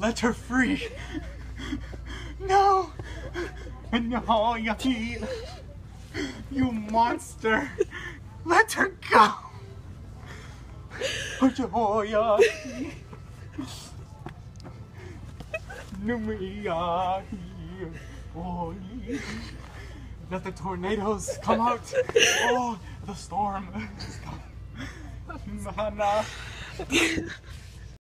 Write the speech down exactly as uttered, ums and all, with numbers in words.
Let her free. No. No, you, you monster. Let her go. Let the tornadoes come out. Oh, the storm.